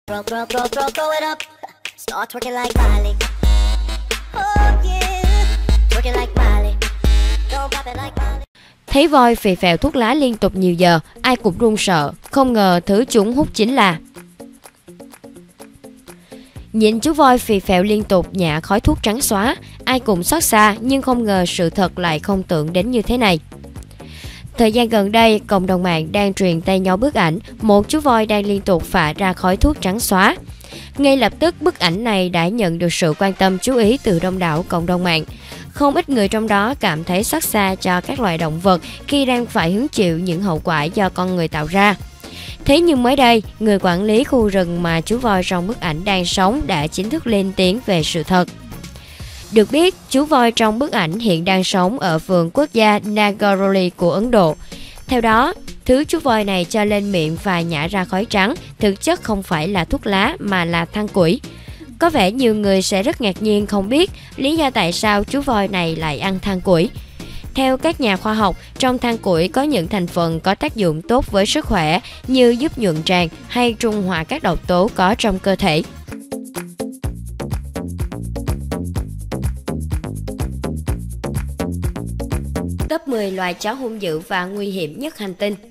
Throw it up. Start twerking like Miley. Oh yeah. Twerking like Miley. Don't pop it like Miley. Thấy voi phì phèo thuốc lá liên tục nhiều giờ, ai cũng run sợ, không ngờ thứ chúng hút chính là. Nhìn chú voi phì phèo liên tục nhả khói thuốc trắng xóa, ai cũng xót xa nhưng không ngờ sự thật lại không tưởng đến như thế này. Thời gian gần đây, cộng đồng mạng đang truyền tay nhau bức ảnh một chú voi đang liên tục phả ra khói thuốc trắng xóa. Ngay lập tức, bức ảnh này đã nhận được sự quan tâm chú ý từ đông đảo cộng đồng mạng. Không ít người trong đó cảm thấy xót xa cho các loài động vật khi đang phải hứng chịu những hậu quả do con người tạo ra. Thế nhưng mới đây, người quản lý khu rừng mà chú voi trong bức ảnh đang sống đã chính thức lên tiếng về sự thật. Được biết, chú voi trong bức ảnh hiện đang sống ở vườn quốc gia Nagaurali của Ấn Độ. Theo đó, thứ chú voi này cho lên miệng và nhả ra khói trắng, thực chất không phải là thuốc lá mà là than củi. Có vẻ nhiều người sẽ rất ngạc nhiên không biết lý do tại sao chú voi này lại ăn than củi. Theo các nhà khoa học, trong than củi có những thành phần có tác dụng tốt với sức khỏe như giúp nhuận tràng hay trung hòa các độc tố có trong cơ thể. Top 10 loài chó hung dữ và nguy hiểm nhất hành tinh.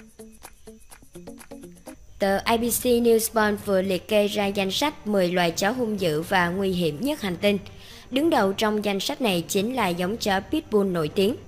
Tờ ABC Newspoint vừa liệt kê ra danh sách 10 loài chó hung dữ và nguy hiểm nhất hành tinh. Đứng đầu trong danh sách này chính là giống chó Pitbull nổi tiếng.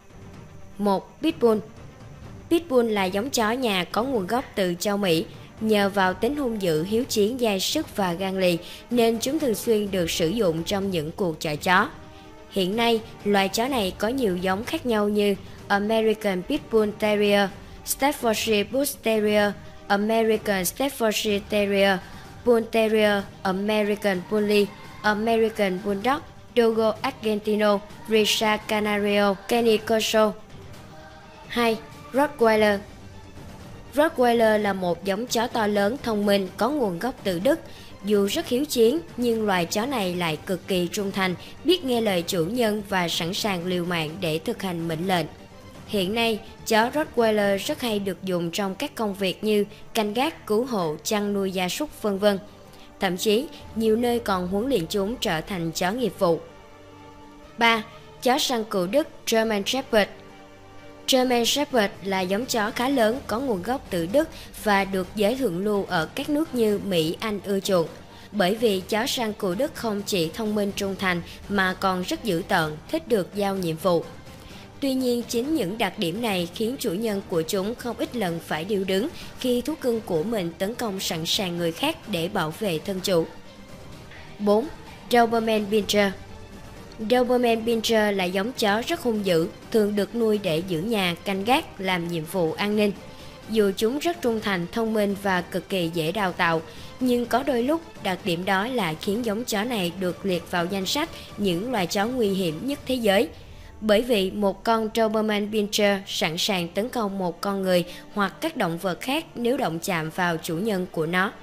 1. Pitbull. Pitbull là giống chó nhà có nguồn gốc từ châu Mỹ. Nhờ vào tính hung dữ, hiếu chiến, dai sức và gan lì nên chúng thường xuyên được sử dụng trong những cuộc chọi chó. Hiện nay, loài chó này có nhiều giống khác nhau như American Pitbull Terrier, Staffordshire Bull Terrier, American Staffordshire Terrier, Bull Terrier, American Bully, American Bulldog, Dogo Argentino, Risa Canario, Kenny Corso. 2. Rottweiler. Rottweiler là một giống chó to lớn, thông minh, có nguồn gốc từ Đức. Dù rất hiếu chiến, nhưng loài chó này lại cực kỳ trung thành, biết nghe lời chủ nhân và sẵn sàng liều mạng để thực hành mệnh lệnh. Hiện nay, chó Rottweiler rất hay được dùng trong các công việc như canh gác, cứu hộ, chăn nuôi gia súc, v.v. Thậm chí, nhiều nơi còn huấn luyện chúng trở thành chó nghiệp vụ. 3. Chó săn cừu Đức German Shepherd. German Shepherd là giống chó khá lớn, có nguồn gốc từ Đức và được giới thượng lưu ở các nước như Mỹ, Anh ưa chuộng. Bởi vì chó săn cừu Đức không chỉ thông minh trung thành mà còn rất dữ tợn, thích được giao nhiệm vụ. Tuy nhiên, chính những đặc điểm này khiến chủ nhân của chúng không ít lần phải điêu đứng khi thú cưng của mình tấn công sẵn sàng người khác để bảo vệ thân chủ. 4. Doberman Pinscher. Doberman Pinscher là giống chó rất hung dữ, thường được nuôi để giữ nhà, canh gác, làm nhiệm vụ an ninh. Dù chúng rất trung thành, thông minh và cực kỳ dễ đào tạo, nhưng có đôi lúc đặc điểm đó lại khiến giống chó này được liệt vào danh sách những loài chó nguy hiểm nhất thế giới. Bởi vì một con Doberman Pinscher sẵn sàng tấn công một con người hoặc các động vật khác nếu động chạm vào chủ nhân của nó.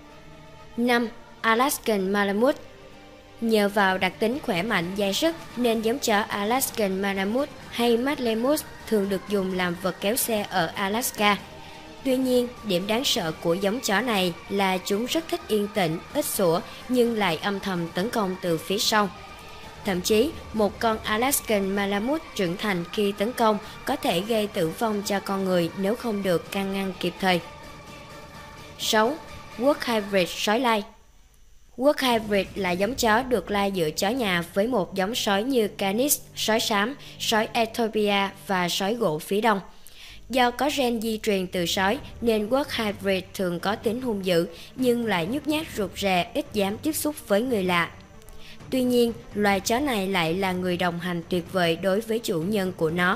5. Alaskan Malamute. Nhờ vào đặc tính khỏe mạnh, dai sức nên giống chó Alaskan Malamute hay Malamute thường được dùng làm vật kéo xe ở Alaska. Tuy nhiên, điểm đáng sợ của giống chó này là chúng rất thích yên tĩnh, ít sủa nhưng lại âm thầm tấn công từ phía sau. Thậm chí, một con Alaskan Malamute trưởng thành khi tấn công có thể gây tử vong cho con người nếu không được can ngăn kịp thời. 6. Wolf Hybrid sói lai. Wolf Hybrid là giống chó được lai giữa chó nhà với một giống sói như Canis, sói xám, sói Ethiopia và sói gỗ phía đông. Do có gen di truyền từ sói nên Wolf Hybrid thường có tính hung dữ nhưng lại nhút nhát, rụt rè, ít dám tiếp xúc với người lạ. Tuy nhiên, loài chó này lại là người đồng hành tuyệt vời đối với chủ nhân của nó.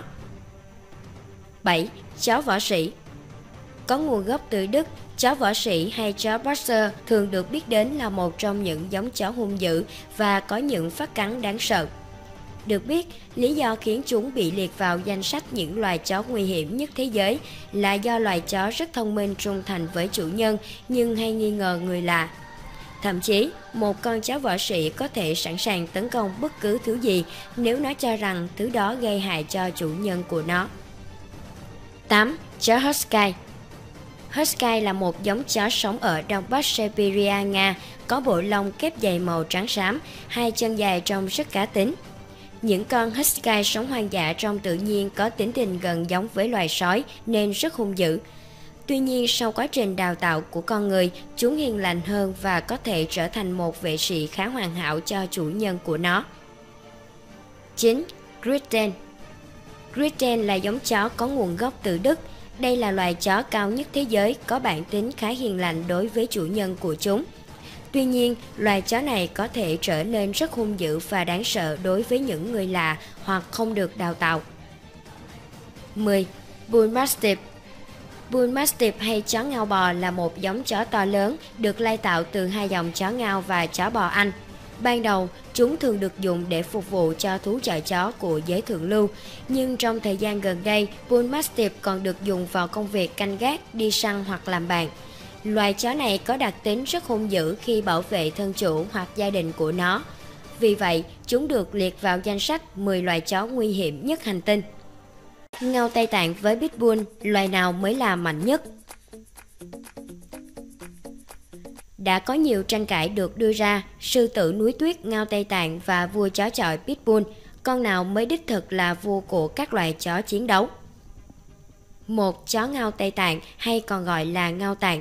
7. Chó võ sĩ. Có nguồn gốc từ Đức, chó võ sĩ hay chó boxer thường được biết đến là một trong những giống chó hung dữ và có những phát cắn đáng sợ. Được biết, lý do khiến chúng bị liệt vào danh sách những loài chó nguy hiểm nhất thế giới là do loài chó rất thông minh, trung thành với chủ nhân nhưng hay nghi ngờ người lạ. Thậm chí, một con chó võ sĩ có thể sẵn sàng tấn công bất cứ thứ gì nếu nó cho rằng thứ đó gây hại cho chủ nhân của nó. 8. Chó Husky. Husky là một giống chó sống ở Đông Bắc Siberia, Nga, có bộ lông kép dày màu trắng xám, hai chân dài trông rất cá tính. Những con Husky sống hoang dã trong tự nhiên có tính tình gần giống với loài sói nên rất hung dữ. Tuy nhiên, sau quá trình đào tạo của con người, chúng hiền lành hơn và có thể trở thành một vệ sĩ khá hoàn hảo cho chủ nhân của nó. 9. Great Dane. Great Dane là giống chó có nguồn gốc từ Đức. Đây là loài chó cao nhất thế giới, có bản tính khá hiền lành đối với chủ nhân của chúng. Tuy nhiên, loài chó này có thể trở nên rất hung dữ và đáng sợ đối với những người lạ hoặc không được đào tạo. 10. Bull Mastiff. Bull Mastiff hay chó ngao bò là một giống chó to lớn, được lai tạo từ hai dòng chó ngao và chó bò Anh. Ban đầu, chúng thường được dùng để phục vụ cho thú chợ chó của giới thượng lưu, nhưng trong thời gian gần đây, Bull Mastiff còn được dùng vào công việc canh gác, đi săn hoặc làm bạn. Loài chó này có đặc tính rất hung dữ khi bảo vệ thân chủ hoặc gia đình của nó. Vì vậy, chúng được liệt vào danh sách 10 loài chó nguy hiểm nhất hành tinh. Ngao Tây Tạng với Pitbull, loài nào mới là mạnh nhất? Đã có nhiều tranh cãi được đưa ra, sư tử núi tuyết Ngao Tây Tạng và vua chó chọi Pitbull, con nào mới đích thực là vua của các loài chó chiến đấu? 1. Chó Ngao Tây Tạng hay còn gọi là Ngao Tạng.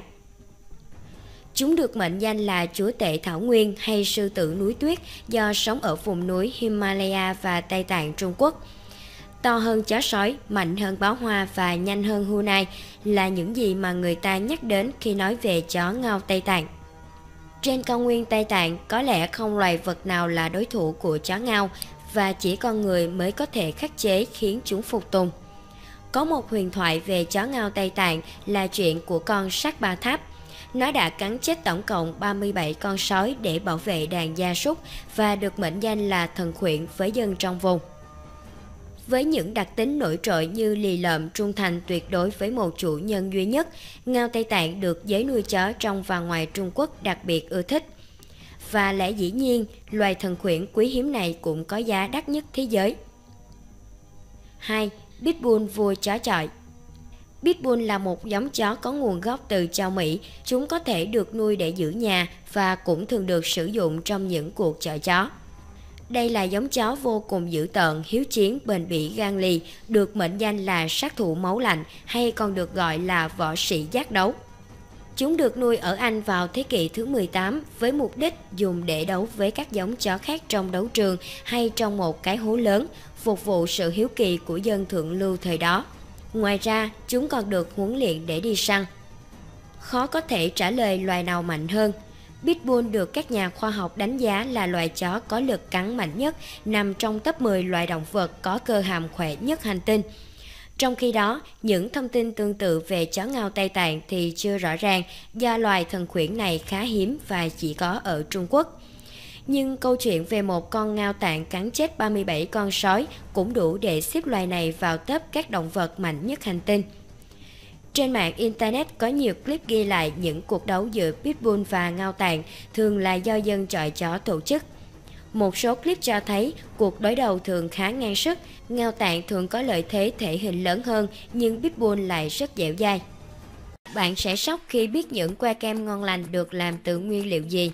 Chúng được mệnh danh là chúa tể thảo nguyên hay sư tử núi tuyết do sống ở vùng núi Himalaya và Tây Tạng Trung Quốc. To hơn chó sói, mạnh hơn báo hoa và nhanh hơn hươu nai là những gì mà người ta nhắc đến khi nói về chó Ngao Tây Tạng. Trên cao nguyên Tây Tạng, có lẽ không loài vật nào là đối thủ của chó ngao và chỉ con người mới có thể khắc chế khiến chúng phục tùng. Có một huyền thoại về chó Ngao Tây Tạng là chuyện của con Sát Ba Tháp. Nó đã cắn chết tổng cộng 37 con sói để bảo vệ đàn gia súc và được mệnh danh là thần khuyển với dân trong vùng. Với những đặc tính nổi trội như lì lợm, trung thành tuyệt đối với một chủ nhân duy nhất, Ngao Tây Tạng được giới nuôi chó trong và ngoài Trung Quốc đặc biệt ưa thích. Và lẽ dĩ nhiên, loài thần khuyển quý hiếm này cũng có giá đắt nhất thế giới. 2. Pitbull vua chó chọi. Pitbull là một giống chó có nguồn gốc từ châu Mỹ. Chúng có thể được nuôi để giữ nhà và cũng thường được sử dụng trong những cuộc chọi chó. Đây là giống chó vô cùng dữ tợn, hiếu chiến, bền bỉ, gan lì, được mệnh danh là sát thủ máu lạnh hay còn được gọi là võ sĩ giác đấu. Chúng được nuôi ở Anh vào thế kỷ thứ 18 với mục đích dùng để đấu với các giống chó khác trong đấu trường hay trong một cái hố lớn, phục vụ sự hiếu kỳ của dân thượng lưu thời đó. Ngoài ra, chúng còn được huấn luyện để đi săn. Khó có thể trả lời loài nào mạnh hơn. Pitbull được các nhà khoa học đánh giá là loài chó có lực cắn mạnh nhất, nằm trong top 10 loài động vật có cơ hàm khỏe nhất hành tinh. Trong khi đó, những thông tin tương tự về chó Ngao Tây Tạng thì chưa rõ ràng do loài thần khuyển này khá hiếm và chỉ có ở Trung Quốc. Nhưng câu chuyện về một con ngao tạng cắn chết 37 con sói cũng đủ để xếp loài này vào top các động vật mạnh nhất hành tinh. Trên mạng Internet có nhiều clip ghi lại những cuộc đấu giữa Pitbull và Ngao Tạng, thường là do dân chọi chó tổ chức. Một số clip cho thấy cuộc đối đầu thường khá ngang sức, Ngao Tạng thường có lợi thế thể hình lớn hơn nhưng Pitbull lại rất dẻo dai. Bạn sẽ sốc khi biết những que kem ngon lành được làm từ nguyên liệu gì.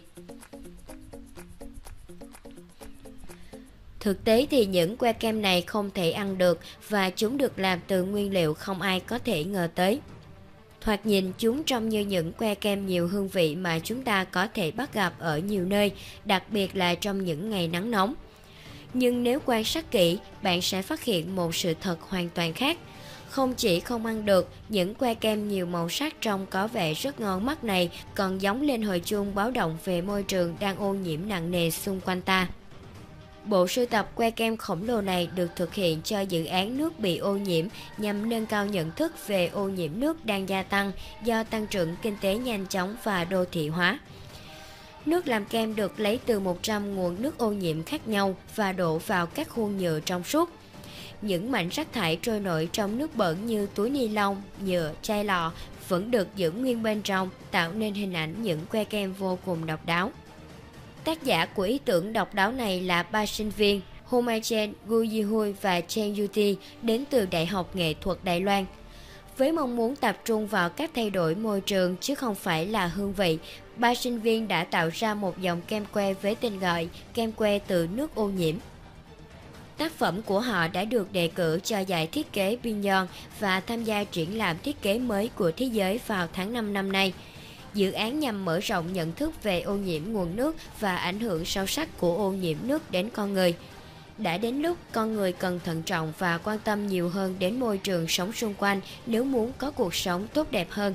Thực tế thì những que kem này không thể ăn được và chúng được làm từ nguyên liệu không ai có thể ngờ tới. Thoạt nhìn chúng trông như những que kem nhiều hương vị mà chúng ta có thể bắt gặp ở nhiều nơi, đặc biệt là trong những ngày nắng nóng. Nhưng nếu quan sát kỹ, bạn sẽ phát hiện một sự thật hoàn toàn khác. Không chỉ không ăn được, những que kem nhiều màu sắc trông có vẻ rất ngon mắt này còn giống lên hồi chuông báo động về môi trường đang ô nhiễm nặng nề xung quanh ta. Bộ sưu tập que kem khổng lồ này được thực hiện cho dự án nước bị ô nhiễm nhằm nâng cao nhận thức về ô nhiễm nước đang gia tăng do tăng trưởng kinh tế nhanh chóng và đô thị hóa. Nước làm kem được lấy từ 100 nguồn nước ô nhiễm khác nhau và đổ vào các khuôn nhựa trong suốt. Những mảnh rác thải trôi nổi trong nước bẩn như túi ni lông, nhựa, chai lọ vẫn được giữ nguyên bên trong, tạo nên hình ảnh những que kem vô cùng độc đáo. Tác giả của ý tưởng độc đáo này là ba sinh viên Homai Chen, Gu Yihui và Chen Yuti đến từ Đại học Nghệ thuật Đài Loan. Với mong muốn tập trung vào cách thay đổi môi trường chứ không phải là hương vị, 3 sinh viên đã tạo ra một dòng kem que với tên gọi kem que từ nước ô nhiễm. Tác phẩm của họ đã được đề cử cho giải thiết kế Beyond và tham gia triển lãm thiết kế mới của thế giới vào tháng 5 năm nay. Dự án nhằm mở rộng nhận thức về ô nhiễm nguồn nước và ảnh hưởng sâu sắc của ô nhiễm nước đến con người. Đã đến lúc con người cần thận trọng và quan tâm nhiều hơn đến môi trường sống xung quanh nếu muốn có cuộc sống tốt đẹp hơn.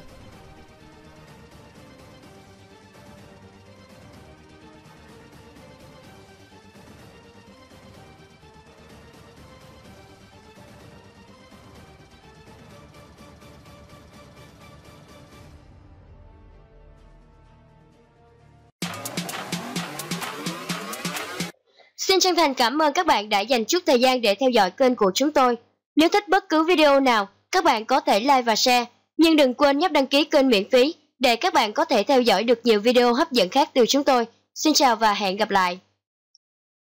Xin chân thành cảm ơn các bạn đã dành chút thời gian để theo dõi kênh của chúng tôi. Nếu thích bất cứ video nào, các bạn có thể like và share, nhưng đừng quên nhấp đăng ký kênh miễn phí để các bạn có thể theo dõi được nhiều video hấp dẫn khác từ chúng tôi. Xin chào và hẹn gặp lại!